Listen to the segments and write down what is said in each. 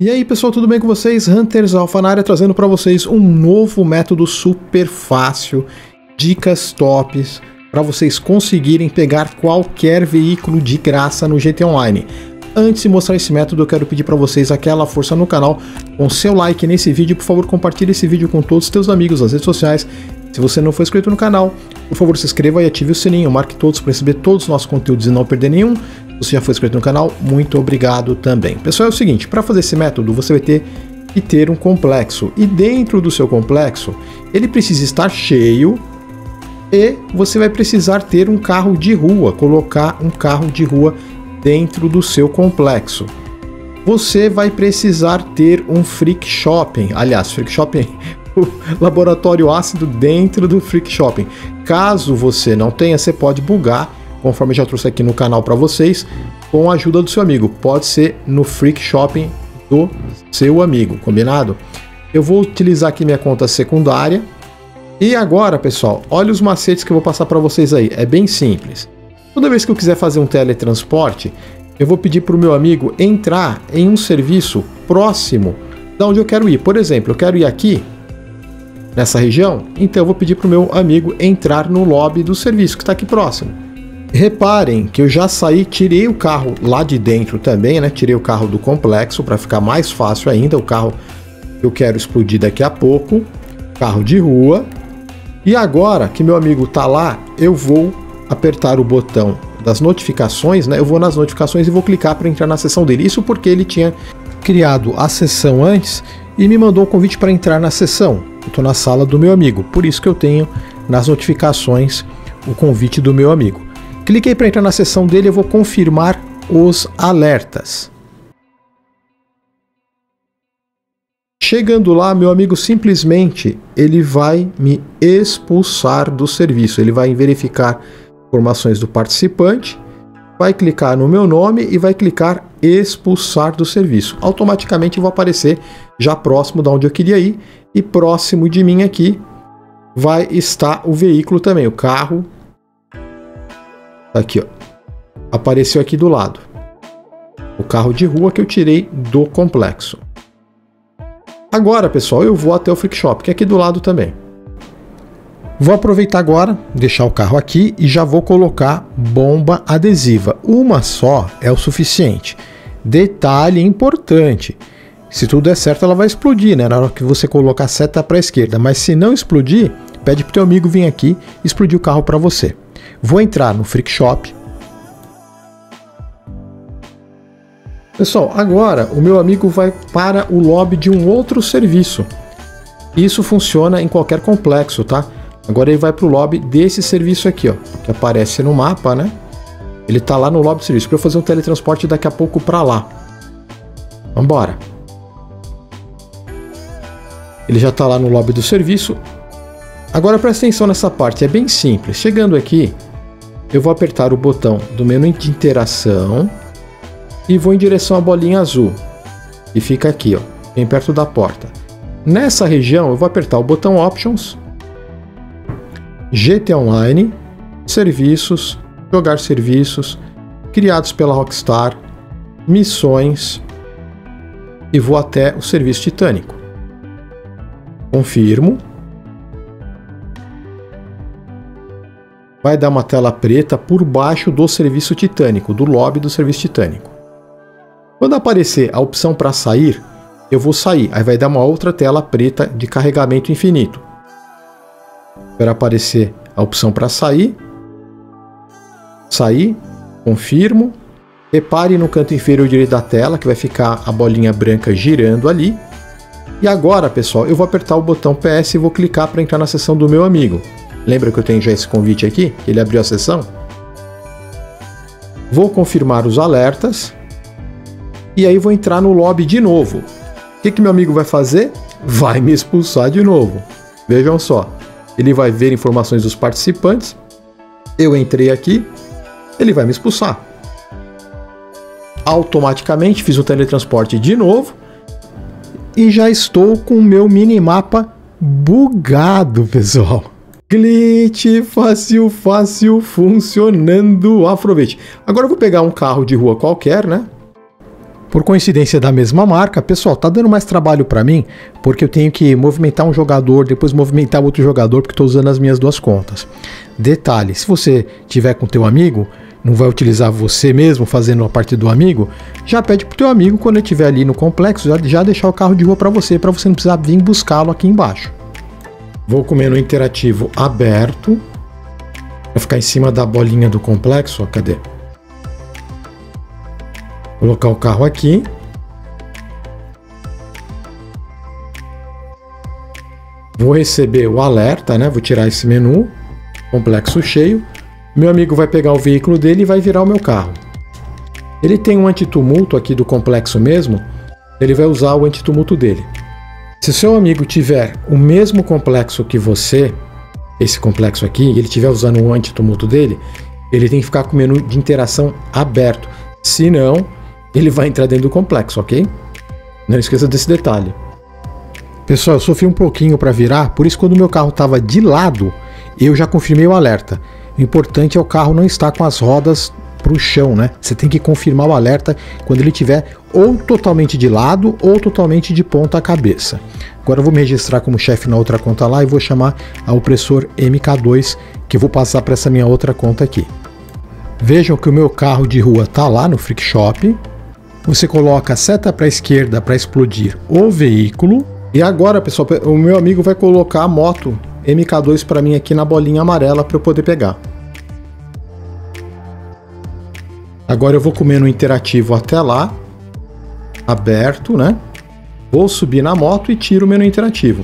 E aí pessoal, tudo bem com vocês? Hunters Alpha na área, trazendo para vocês um novo método super fácil, dicas tops para vocês conseguirem pegar qualquer veículo de graça no GTA Online. Antes de mostrar esse método, eu quero pedir para vocês aquela força no canal, com seu like nesse vídeo. Por favor, compartilhe esse vídeo com todos os teus amigos nas redes sociais. Se você não for inscrito no canal, por favor, se inscreva e ative o sininho, marque todos para receber todos os nossos conteúdos e não perder nenhum. Se você já foi inscrito no canal, muito obrigado também. Pessoal, é o seguinte, para fazer esse método, você vai ter que ter um complexo. E dentro do seu complexo, ele precisa estar cheio e você vai precisar ter um carro de rua, colocar um carro de rua dentro do seu complexo. Você vai precisar ter um Freak Shopping, aliás, Freak Shopping, o laboratório ácido dentro do Freak Shopping. Caso você não tenha, você pode bugar, conforme eu já trouxe aqui no canal para vocês, com a ajuda do seu amigo. Pode ser no Freak Shopping do seu amigo, combinado? Eu vou utilizar aqui minha conta secundária. E agora, pessoal, olha os macetes que eu vou passar para vocês aí. É bem simples. Toda vez que eu quiser fazer um teletransporte, eu vou pedir para o meu amigo entrar em um serviço próximo da onde eu quero ir. Por exemplo, eu quero ir aqui, nessa região, então eu vou pedir para o meu amigo entrar no lobby do serviço, que está aqui próximo. Reparem que eu já saí, tirei o carro lá de dentro também, né? Tirei o carro do complexo para ficar mais fácil ainda. O carro que eu quero explodir daqui a pouco, carro de rua. E agora que meu amigo está lá, eu vou apertar o botão das notificações, né? Eu vou nas notificações e vou clicar para entrar na sessão dele. Isso porque ele tinha criado a sessão antes e me mandou um convite para entrar na sessão. Eu estou na sala do meu amigo, por isso que eu tenho nas notificações o convite do meu amigo. Cliquei para entrar na sessão dele, eu vou confirmar os alertas. Chegando lá, meu amigo simplesmente ele vai me expulsar do serviço. Ele vai verificar informações do participante, vai clicar no meu nome e vai clicar expulsar do serviço. Automaticamente eu vou aparecer já próximo de onde eu queria ir e próximo de mim aqui vai estar o veículo também, o carro. Aqui, ó, apareceu aqui do lado o carro de rua que eu tirei do complexo. Agora, pessoal, eu vou até o Freak Shop, que é aqui do lado também. Vou aproveitar agora, deixar o carro aqui e já vou colocar bomba adesiva. Uma só é o suficiente. Detalhe importante, se tudo der certo ela vai explodir, né? Na hora que você colocar a seta para a esquerda, mas se não explodir, pede para o teu amigo vir aqui e explodir o carro para você. Vou entrar no Freak Shop. Pessoal, agora o meu amigo vai para o lobby de um outro serviço. Isso funciona em qualquer complexo, tá? Agora ele vai para o lobby desse serviço aqui, ó, que aparece no mapa, né? Ele tá lá no lobby do serviço. Para eu fazer um teletransporte daqui a pouco para lá. Vambora. Ele já tá lá no lobby do serviço. Agora presta atenção nessa parte, é bem simples. Chegando aqui, eu vou apertar o botão do menu de interação e vou em direção à bolinha azul. E fica aqui, ó, bem perto da porta. Nessa região, eu vou apertar o botão Options, GTA Online, Serviços, Jogar Serviços, Criados pela Rockstar, Missões e vou até o Serviço Titânico. Confirmo. Vai dar uma tela preta por baixo do Serviço Titânico, do lobby do Serviço Titânico. Quando aparecer a opção para sair, eu vou sair. Aí vai dar uma outra tela preta de carregamento infinito. Para aparecer a opção para sair. Sair. Confirmo. Repare no canto inferior direito da tela que vai ficar a bolinha branca girando ali. E agora, pessoal, eu vou apertar o botão PS e vou clicar para entrar na sessão do meu amigo. Lembra que eu tenho já esse convite aqui? Ele abriu a sessão. Vou confirmar os alertas. E aí vou entrar no lobby de novo. O que meu amigo vai fazer? Vai me expulsar de novo. Vejam só. Ele vai ver informações dos participantes. Eu entrei aqui. Ele vai me expulsar. Automaticamente fiz o teletransporte de novo. E já estou com o meu minimapa bugado, pessoal. Glitch, fácil, funcionando. Aproveite. Agora eu vou pegar um carro de rua qualquer, né? Por coincidência da mesma marca, pessoal, tá dando mais trabalho para mim, porque eu tenho que movimentar um jogador, depois movimentar outro jogador, porque estou usando as minhas duas contas. Detalhe, se você tiver com teu amigo, não vai utilizar você mesmo fazendo a parte do amigo, já pede pro teu amigo, quando ele estiver ali no complexo, já deixar o carro de rua para você não precisar vir buscá-lo aqui embaixo. Vou com o menu interativo aberto, vai ficar em cima da bolinha do complexo, ó, cadê? Colocar o carro aqui. Vou receber o alerta, né? Vou tirar esse menu. Complexo cheio. Meu amigo vai pegar o veículo dele e vai virar o meu carro. Ele tem um antitumulto aqui do complexo mesmo. Ele vai usar o antitumulto dele. Se seu amigo tiver o mesmo complexo que você, esse complexo aqui, e ele estiver usando o antitumulto dele, ele tem que ficar com o menu de interação aberto. Se não, ele vai entrar dentro do complexo, ok? Não esqueça desse detalhe. Pessoal, eu sofri um pouquinho para virar, por isso quando o meu carro estava de lado, eu já confirmei o alerta. O importante é o carro não estar com as rodas para o chão, né? Você tem que confirmar o alerta quando ele estiver ou totalmente de lado ou totalmente de ponta cabeça. Agora eu vou me registrar como chefe na outra conta lá e vou chamar a opressor MK2, que eu vou passar para essa minha outra conta aqui. Vejam que o meu carro de rua está lá no Freak Shop. Você coloca a seta para a esquerda para explodir o veículo. E agora, pessoal, o meu amigo vai colocar a moto MK2 para mim aqui na bolinha amarela para eu poder pegar. Agora eu vou com o menu interativo até lá, aberto, né? Vou subir na moto e tiro o menu interativo.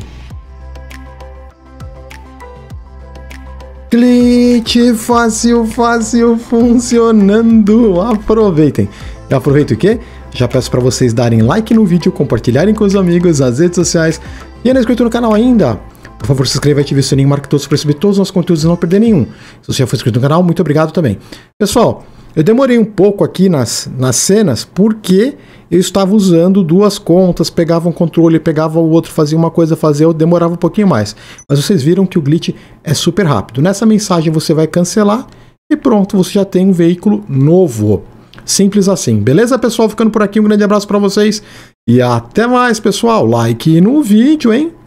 Glitch fácil funcionando. Aproveitem. E aproveita o quê? Já peço para vocês darem like no vídeo, compartilharem com os amigos nas redes sociais e não é inscrito no canal ainda. Por favor, se inscreva e ative o sininho, marque todos para receber todos os nossos conteúdos e não perder nenhum. Se você já for inscrito no canal, muito obrigado também. Pessoal, eu demorei um pouco aqui nas cenas porque eu estava usando duas contas, pegava um controle, pegava o outro, fazia uma coisa, eu demorava um pouquinho mais. Mas vocês viram que o glitch é super rápido. Nessa mensagem você vai cancelar e pronto, você já tem um veículo novo. Simples assim. Beleza, pessoal? Ficando por aqui, um grande abraço para vocês e até mais, pessoal. Like no vídeo, hein?